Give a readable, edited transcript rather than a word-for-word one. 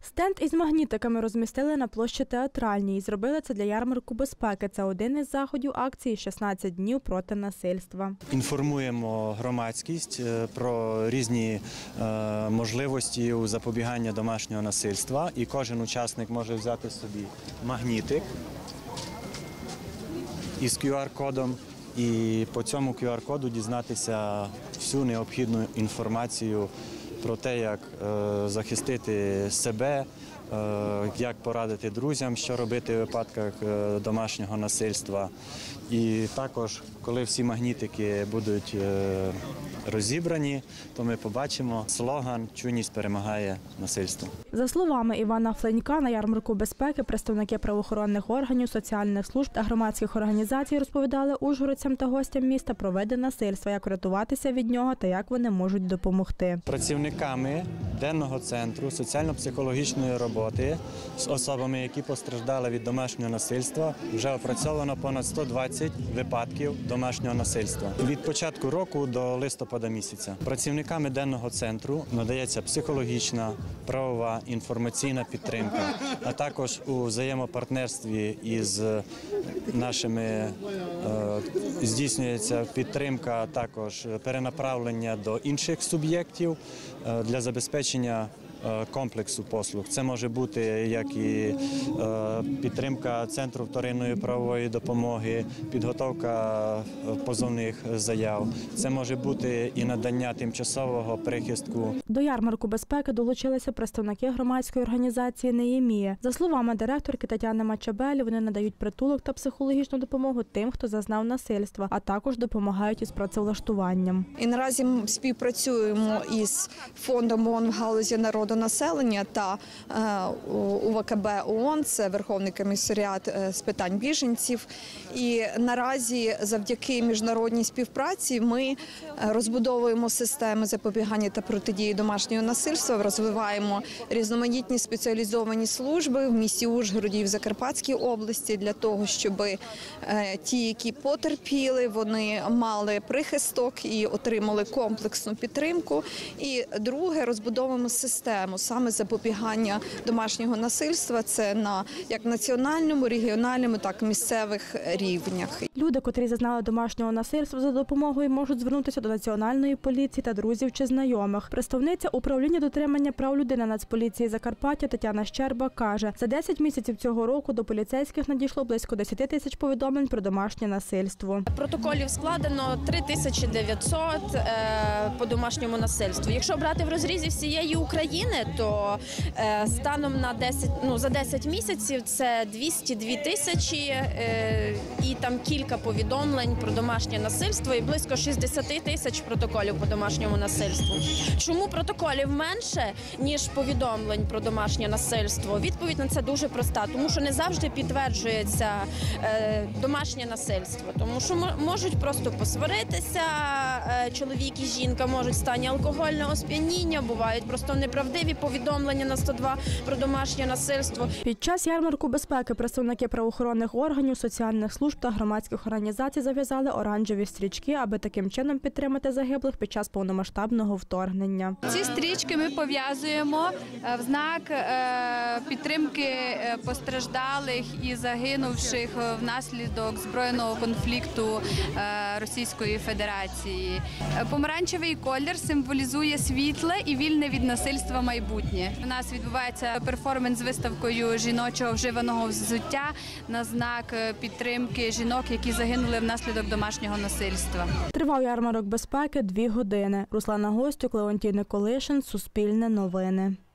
Стенд із магнітиками розмістили на площі Театральній. Зробили це для ярмарку безпеки. Це один із заходів акції «16 днів проти насильства». Інформуємо громадськість про різні можливості у запобіганні домашнього насильства. І кожен учасник може взяти собі магнітик із QR-кодом. І по цьому QR-коду дізнатися всю необхідну інформацію про те, як захистити себе, як порадити друзям, що робити у випадках домашнього насильства. І також, коли всі магнітики будуть розібрані, то ми побачимо слоган «Чуйність перемагає насильство». За словами Івана Фленька, на ярмарку безпеки представники правоохоронних органів, соціальних служб та громадських організацій розповідали ужгородцям та гостям міста про види насильства, як врятуватися від нього та як вони можуть допомогти. Працівниками денного центру соціально-психологічної роботи з особами, які постраждали від домашнього насильства, вже опрацьовано понад 120 випадків домашнього насильства. Від початку року до листопада місяця працівниками денного центру надається психологічна, правова, інформаційна підтримка, а також у взаємопартнерстві із нашими здійснюється підтримка, також перенаправлення до інших суб'єктів для забезпечення комплексу послуг. Це може бути як і підтримка Центру вторинної правової допомоги, підготовка позовних заяв. Це може бути і надання тимчасового прихистку. До ярмарку безпеки долучилися представники громадської організації «Неємія». За словами директорки Тетяни Мачабелі, вони надають притулок та психологічну допомогу тим, хто зазнав насильства, а також допомагають із працевлаштуванням. І наразі ми співпрацюємо із фондом ООН в галузі народонаселення та УВКБ ООН, це Верховний комісаріат з питань біженців. І наразі завдяки міжнародній співпраці ми розбудовуємо системи запобігання та протидії домашнього насильства, розвиваємо різноманітні спеціалізовані служби в місті Ужгороді і в Закарпатській області для того, щоб ті, які потерпіли, вони мали прихисток і отримали комплексну підтримку. І друге, розбудовуємо систему саме запобігання домашнього насильства. Це на як національному, регіональному, так і місцевих рівнях. Люди, котрі зазнали домашнього насильства, за допомогою можуть звернутися до Національної поліції та друзів чи знайомих. Представниця управління дотримання прав людини Нацполіції Закарпаття Тетяна Щерба каже, за 10 місяців цього року до поліцейських надійшло близько 10 тисяч повідомлень про домашнє насильство. Протоколів складено 3900 по домашньому насильству. Якщо брати в розрізі всієї України, то станом на за 10 місяців це 202 тисячі і там кілька повідомлень про домашнє насильство і близько 60 тисяч протоколів по домашньому насильству. Чому протоколів менше, ніж повідомлень про домашнє насильство? Відповідь на це дуже проста, тому що не завжди підтверджується домашнє насильство, тому що можуть просто посваритися чоловік і жінка, можуть в стані алкогольного сп'яніння, бувають просто неправдиві повідомлення на 102 про домашнє насильство. Під час ярмарку безпеки представники правоохоронних органів, соціальних служб та громадських організацій зав'язали оранжеві стрічки, аби таким чином підтримати загиблих під час повномасштабного вторгнення. Ці стрічки ми пов'язуємо в знак підтримки постраждалих і загинувших внаслідок збройного конфлікту Російської Федерації. Помаранчевий колір символізує світле і вільне від насильства майбутнє. У нас відбувається перформанс з виставкою жіночого вживаного взуття на знак підтримки жінок, які загинули внаслідок домашнього насильства. Тривав ярмарок безпеки 2 години. Руслана Гостюк, Леонтій Николишин, Суспільне новини.